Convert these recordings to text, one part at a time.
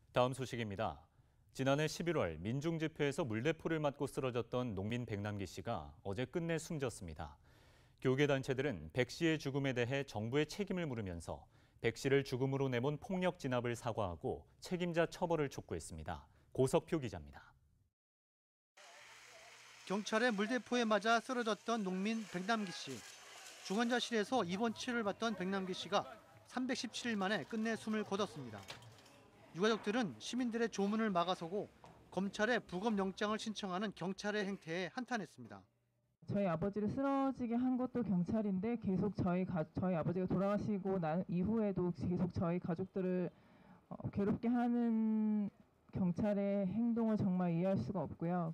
다음 소식입니다. 지난해 11월 민중집회에서 물대포를 맞고 쓰러졌던 농민 백남기 씨가 어제 끝내 숨졌습니다. 교계단체들은 백 씨의 죽음에 대해 정부의 책임을 물으면서 백 씨를 죽음으로 내몬 폭력 진압을 사과하고 책임자 처벌을 촉구했습니다. 고석표 기자입니다. 경찰의 물대포에 맞아 쓰러졌던 농민 백남기 씨. 중환자실에서 입원 치료를 받던 백남기 씨가 317일 만에 끝내 숨을 거뒀습니다. 유가족들은 시민들의 조문을 막아서고 검찰에 부검영장을 신청하는 경찰의 행태에 한탄했습니다. 저희 아버지를 쓰러지게 한 것도 경찰인데 계속 저희 아버지가 돌아가시고 난 이후에도 계속 저희 가족들을 괴롭게 하는 경찰의 행동을 정말 이해할 수가 없고요.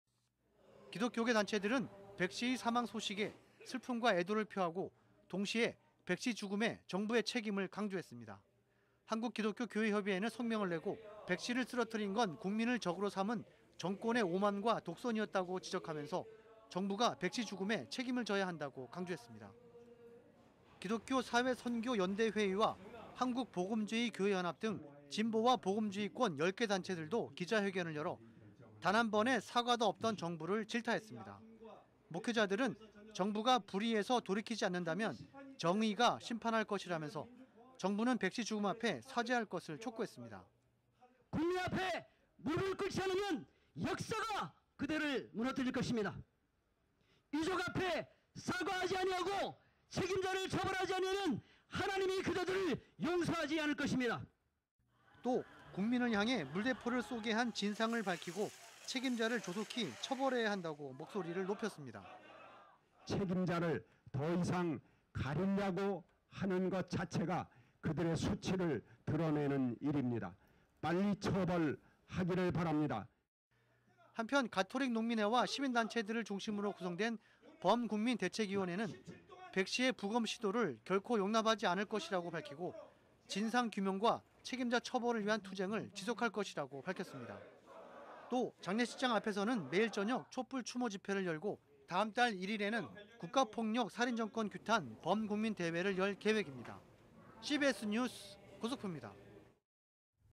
기독교계 단체들은 백 씨의 사망 소식에 슬픔과 애도를 표하고 동시에 백 씨 죽음에 정부의 책임을 강조했습니다. 한국기독교교회협의회는 성명을 내고 백 씨를 쓰러뜨린 건 국민을 적으로 삼은 정권의 오만과 독선이었다고 지적하면서 정부가 백 씨 죽음에 책임을 져야 한다고 강조했습니다. 기독교 사회선교연대회의와 한국복음주의교회연합 등 진보와 복음주의권 10개 단체들도 기자회견을 열어 단 한 번의 사과도 없던 정부를 질타했습니다. 목회자들은 정부가 불의해서 돌이키지 않는다면 정의가 심판할 것이라면서 정부는 백 씨 죽음 앞에 사죄할 것을 촉구했습니다. 국민 앞에 무릎을 꿇지 않으면 역사가 그들을 무너뜨릴 것입니다. 유족 앞에 사과하지 아니하고 책임자를 처벌하지 아니하면 하나님이 그들을 용서하지 않을 것입니다. 또 국민을 향해 물대포를 쏘게 한 진상을 밝히고 책임자를 조속히 처벌해야 한다고 목소리를 높였습니다. 책임자를 더 이상 가리려고 하는 것 자체가 그들의 수치를 드러내는 일입니다. 빨리 처벌하기를 바랍니다. 한편 가톨릭 농민회와 시민단체들을 중심으로 구성된 범국민대책위원회는 백 씨의 부검 시도를 결코 용납하지 않을 것이라고 밝히고 진상규명과 책임자 처벌을 위한 투쟁을 지속할 것이라고 밝혔습니다. 또 장례식장 앞에서는 매일 저녁 촛불 추모 집회를 열고 다음 달 1일에는 국가폭력 살인정권 규탄 범국민대회를 열 계획입니다. CBS 뉴스 고석표입니다.